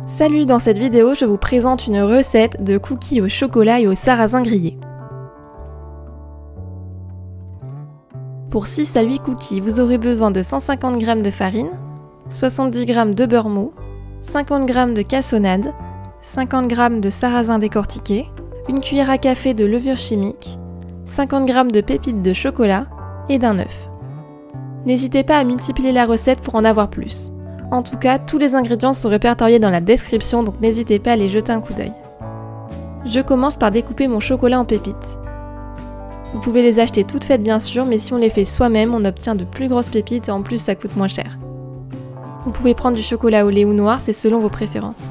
Salut, dans cette vidéo, je vous présente une recette de cookies au chocolat et au sarrasin grillé. Pour 6 à 8 cookies, vous aurez besoin de 150 g de farine, 70 g de beurre mou, 50 g de cassonade, 50 g de sarrasin décortiqué, une cuillère à café de levure chimique, 50 g de pépites de chocolat et d'un œuf. N'hésitez pas à multiplier la recette pour en avoir plus. En tout cas, tous les ingrédients sont répertoriés dans la description, donc n'hésitez pas à les jeter un coup d'œil. Je commence par découper mon chocolat en pépites. Vous pouvez les acheter toutes faites bien sûr, mais si on les fait soi-même, on obtient de plus grosses pépites et en plus ça coûte moins cher. Vous pouvez prendre du chocolat au lait ou noir, c'est selon vos préférences.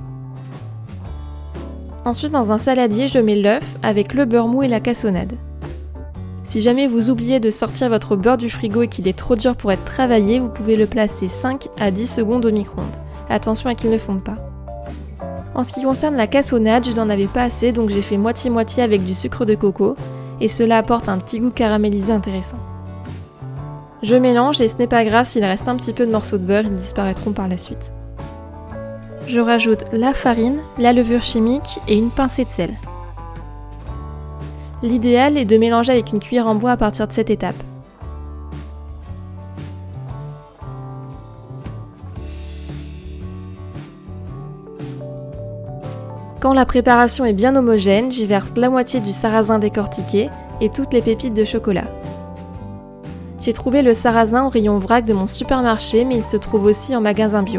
Ensuite, dans un saladier, je mets l'œuf avec le beurre mou et la cassonade. Si jamais vous oubliez de sortir votre beurre du frigo et qu'il est trop dur pour être travaillé, vous pouvez le placer 5 à 10 secondes au micro-ondes. Attention à qu'il ne fonde pas. En ce qui concerne la cassonade, je n'en avais pas assez, donc j'ai fait moitié-moitié avec du sucre de coco, et cela apporte un petit goût caramélisé intéressant. Je mélange et ce n'est pas grave s'il reste un petit peu de morceaux de beurre, ils disparaîtront par la suite. Je rajoute la farine, la levure chimique et une pincée de sel. L'idéal est de mélanger avec une cuillère en bois à partir de cette étape. Quand la préparation est bien homogène, j'y verse la moitié du sarrasin décortiqué et toutes les pépites de chocolat. J'ai trouvé le sarrasin au rayon vrac de mon supermarché, mais il se trouve aussi en magasin bio.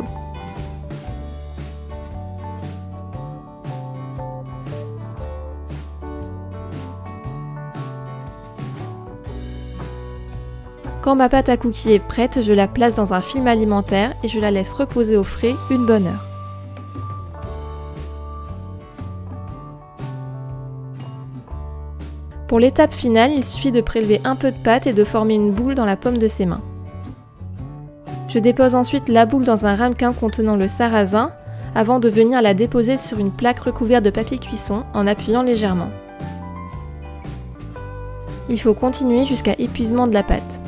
Quand ma pâte à cookies est prête, je la place dans un film alimentaire et je la laisse reposer au frais une bonne heure. Pour l'étape finale, il suffit de prélever un peu de pâte et de former une boule dans la paume de ses mains. Je dépose ensuite la boule dans un ramequin contenant le sarrasin avant de venir la déposer sur une plaque recouverte de papier cuisson en appuyant légèrement. Il faut continuer jusqu'à épuisement de la pâte.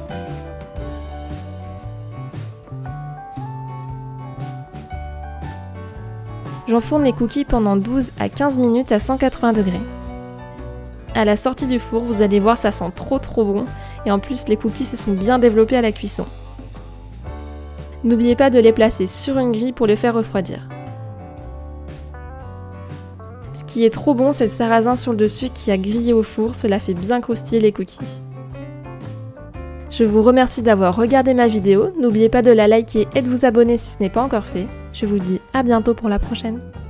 J'enfourne les cookies pendant 12 à 15 minutes à 180 degrés. À la sortie du four, vous allez voir, ça sent trop bon et en plus les cookies se sont bien développés à la cuisson. N'oubliez pas de les placer sur une grille pour les faire refroidir. Ce qui est trop bon, c'est le sarrasin sur le dessus qui a grillé au four, cela fait bien croustiller les cookies. Je vous remercie d'avoir regardé ma vidéo, n'oubliez pas de la liker et de vous abonner si ce n'est pas encore fait. Je vous dis à bientôt pour la prochaine.